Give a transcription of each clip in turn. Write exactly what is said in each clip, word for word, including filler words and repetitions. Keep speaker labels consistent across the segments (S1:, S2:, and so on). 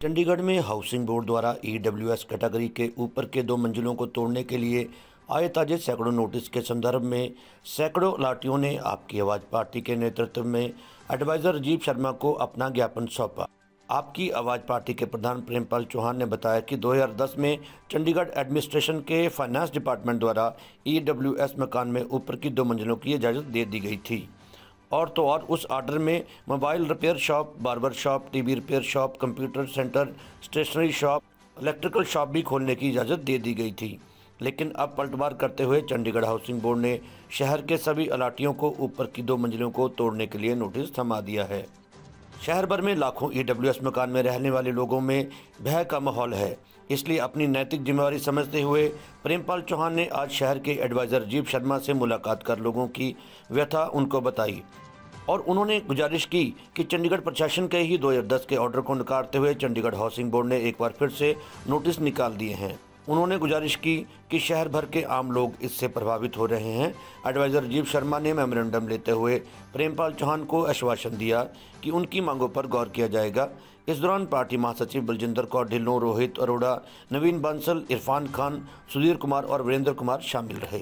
S1: चंडीगढ़ में housing board द्वारा E W S category के ऊपर के दो मंजिलों को तोड़ने के लिए आए ताजे सैकड़ों नोटिस के संदर्भ में सैकड़ों अलाटियों ने आपकी आवाज़ पार्टी के नेतृत्व में एडवाइज़र राजीव शर्मा को अपना ज्ञापन सौंपा। आपकी आवाज़ पार्टी के प्रधान प्रेमपाल चौहान ने बताया कि दो हज़ार दस में चंडीगढ़ एडमिनिस्ट्रेशन के फाइनेंस डिपार्टमेंट द्वारा ई डब्ल्यू एस मकान में ऊपर की दो मंजिलों की इजाज़त दे दी गई थी और तो और उस आर्डर में mobile repair shop, barber shop, TV repair shop, computer centre, stationery shop, electrical shop भी खोलने की इजाज़त दे दी गई थी। लेकिन अब पलटवार करते हुए चंडीगढ़ हाउसिंग बोर्ड ने शहर के सभी अलाटियों को ऊपर की दो मंजिलों को तोड़ने के लिए नोटिस थमा दिया है। शहर भर में लाखों ई डब्ल्यू एस मकान में रहने वाले लोगों में भय का माहौल है, इसलिए अपनी नैतिक जिम्मेदारी समझते हुए प्रेमपाल चौहान ने आज शहर के एडवाइज़र राजीव शर्मा से मुलाकात कर लोगों की व्यथा उनको बताई और उन्होंने गुजारिश की कि चंडीगढ़ प्रशासन के ही दो हज़ार दस के ऑर्डर को नकारते हुए चंडीगढ़ हाउसिंग बोर्ड ने एक बार फिर से नोटिस निकाल दिए हैं। उन्होंने गुजारिश की कि शहर भर के आम लोग इससे प्रभावित हो रहे हैं। एडवाइज़र राजीव शर्मा ने मेमोरेंडम लेते हुए प्रेमपाल चौहान को आश्वासन दिया कि उनकी मांगों पर गौर किया जाएगा। इस दौरान पार्टी महासचिव बलजिंदर कौर ढिल्लों, रोहित अरोड़ा, नवीन बांसल, इरफान खान, सुधीर कुमार और वीरेंद्र कुमार शामिल रहे।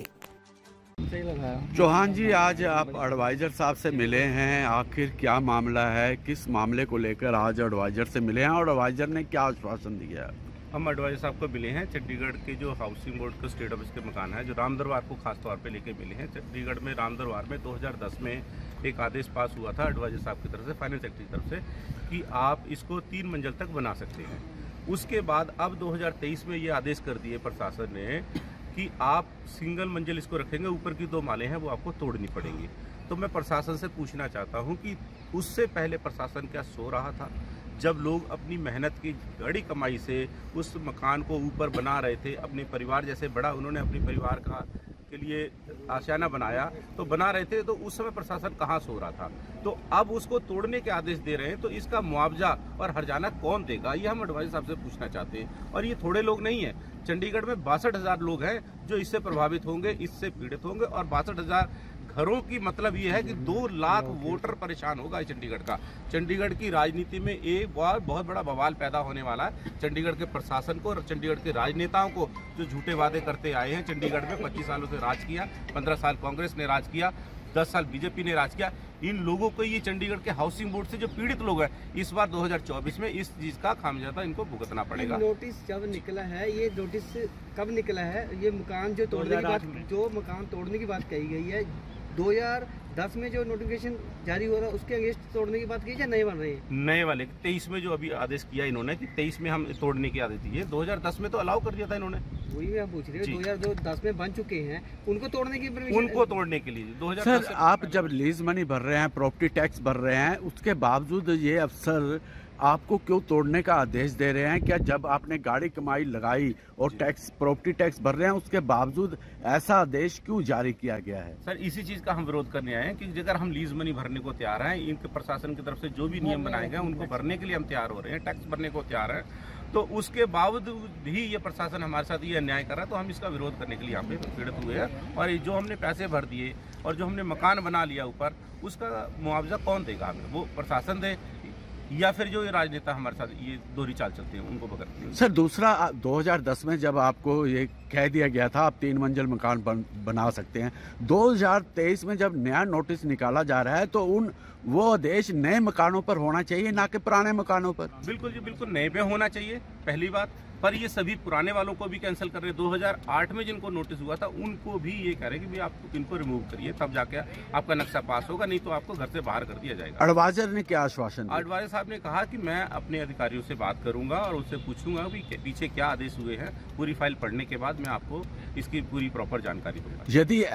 S2: चौहान जी, आज आप एडवाइज़र साहब से मिले हैं, आखिर क्या मामला है, किस मामले को लेकर आज एडवाइज़र से मिले हैं और एडवाइज़र ने क्या आश्वासन दिया है?
S3: हम एडवाइज़र साहब को मिले हैं। चंडीगढ़ के जो हाउसिंग बोर्ड के स्टेट ऑफिस के मकान है, जो राम दरबार को खास तौर पे लेके मिले हैं। चंडीगढ़ में राम दरबार में दो हज़ार दस में एक आदेश पास हुआ था एडवाइज़र साहब की तरफ से, फाइनेंस सेक्रेटरी की तरफ से, कि आप इसको तीन मंजिल तक बना सकते हैं। उसके बाद अब दो हज़ार तेईस में ये आदेश कर दिए प्रशासन ने कि आप सिंगल मंजिल इसको रखेंगे, ऊपर की दो माले हैं वो आपको तोड़नी पड़ेंगी। तो मैं प्रशासन से पूछना चाहता हूं कि उससे पहले प्रशासन क्या सो रहा था? जब लोग अपनी मेहनत की बड़ी कमाई से उस मकान को ऊपर बना रहे थे, अपने परिवार जैसे बड़ा उन्होंने अपने परिवार का के लिए आशियाना बनाया तो बना रहे थे, तो उस समय प्रशासन कहाँ सो रहा था? तो अब उसको तोड़ने के आदेश दे रहे हैं, तो इसका मुआवजा और हर्जाना कौन देगा? ये हम एडवाइज़र साहब से पूछना चाहते हैं। और ये थोड़े लोग नहीं है, चंडीगढ़ में बासठ हजार लोग हैं जो इससे प्रभावित होंगे, इससे पीड़ित होंगे और बासठ हजार घरों की मतलब ये है कि दो लाख वोटर परेशान होगा चंडीगढ़ का। चंडीगढ़ की राजनीति में एक बार बहुत बड़ा बवाल पैदा होने वाला है। चंडीगढ़ के प्रशासन को और चंडीगढ़ के राजनेताओं को जो झूठे वादे करते आए हैं। चंडीगढ़ में पच्चीस सालों से राज किया, पंद्रह साल कांग्रेस ने राज किया, दस साल बीजेपी ने राज किया। इन लोगों को ये चंडीगढ़ के हाउसिंग बोर्ड से जो पीड़ित लोग हैं, इस बार दो हज़ार चौबीस में इस चीज का खामियाजा इनको भुगतना पड़ेगा।
S4: नोटिस जब निकला है, ये नोटिस कब निकला है? ये मकान जो तोड़ने की बात जो मकान तोड़ने की बात कही गई है, दो हज़ार दस में जो नोटिफिकेशन जारी हो रहा है उसके अगेंस्ट तोड़ने की बात की या नए बन रहे हैं?
S3: नए वाले तेईस में जो अभी आदेश किया इन्होंने कि तेईस में हम तोड़ने की आदेश दी है, दो हज़ार दस में तो अलाउ कर दिया था इन्होंने।
S4: वही मैं पूछ रही हूँ, दो हज़ार दस में बन चुके हैं, उनको तोड़ने की परमिशन?
S3: उनको तोड़ने के लिए दो हज़ार
S2: सर, आप जब लीज मनी भर रहे हैं, प्रॉपर्टी टैक्स भर रहे हैं, उसके बावजूद ये अफसर आपको क्यों तोड़ने का आदेश दे रहे हैं? क्या जब आपने गाड़ी कमाई लगाई और टैक्स, प्रॉपर्टी टैक्स भर रहे हैं, उसके बावजूद ऐसा आदेश क्यों जारी किया गया है?
S3: सर, इसी चीज का हम विरोध करने आए हैं कि अगर हम लीज मनी भरने को तैयार हैं, इनके प्रशासन की तरफ से जो भी नियम बनाए गए उनको भरने के लिए हम तैयार हो रहे हैं, टैक्स भरने को तैयार हैं, तो उसके बावजूद भी ये प्रशासन हमारे साथ ये अन्याय कर रहा है, तो हम इसका विरोध करने के लिए यहाँ पे पीड़ित हुए हैं। और जो हमने पैसे भर दिए और जो हमने मकान बना लिया ऊपर, उसका मुआवजा कौन देगा हमें? वो प्रशासन दे या फिर जो ये राजनेता हमारे साथ ये दोहरी चाल चलते हैं उनको पकड़ते हैं।
S2: सर, दूसरा, दो हज़ार दस में जब आपको ये कह दिया गया था आप तीन मंजिल मकान बन, बना सकते हैं, दो हज़ार तेईस में जब नया नोटिस निकाला जा रहा है तो उन वो आदेश नए मकानों पर होना चाहिए, ना कि पुराने मकानों पर।
S3: बिल्कुल जी, बिल्कुल नए पे होना चाहिए, पहली बात। पर ये सभी पुराने वालों को भी कैंसिल कर रहे हैं। दो हज़ार आठ में जिनको नोटिस हुआ था उनको भी ये कह रहे हैं कि भाई आप इनको रिमूव करिए, तब जाके आपका नक्शा पास होगा, नहीं तो आपको घर से बाहर कर दिया जाएगा।
S2: एडवाइज़र ने क्या आश्वासन दिया?
S3: एडवाइज़र साहब ने कहा कि मैं अपने अधिकारियों से बात करूंगा और उससे पूछूंगा कि पीछे क्या आदेश हुए हैं। पूरी फाइल पढ़ने के बाद मैं आपको इसकी पूरी प्रॉपर जानकारी दूंगा।
S2: यदि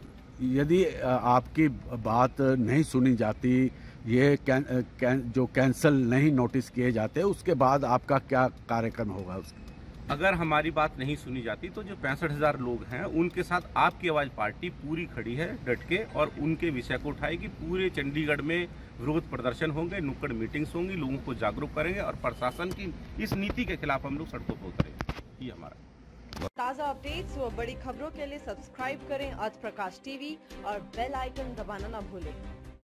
S2: यदि आपकी बात नहीं सुनी जाती, ये कैन, कैन, जो कैंसिल नहीं नोटिस किए जाते, उसके बाद आपका क्या कार्यक्रम होगा? उसका
S3: अगर हमारी बात नहीं सुनी जाती तो जो पैंसठ हजार लोग हैं उनके साथ आपकी आवाज़ पार्टी पूरी खड़ी है डट के, और उनके विषय को उठाएगी। पूरे चंडीगढ़ में विरोध प्रदर्शन होंगे, नुक्कड़ मीटिंग्स होंगी, लोगों को जागरूक करेंगे और प्रशासन की इस नीति के खिलाफ हम लोग सड़कों पर उतरेंगे। ये हमारा
S5: ताज़ा अपडेट्स व बड़ी खबरों के लिए सब्सक्राइब करें आज प्रकाश टीवी और बेल आइकन दबाना न भूलें।